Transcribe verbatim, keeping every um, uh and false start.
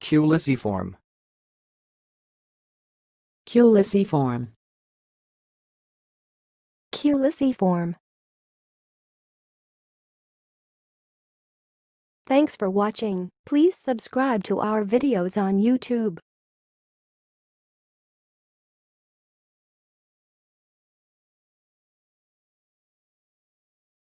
Culiciform. Culiciform. Culiciform. Thanks for watching. Please subscribe to our videos on YouTube.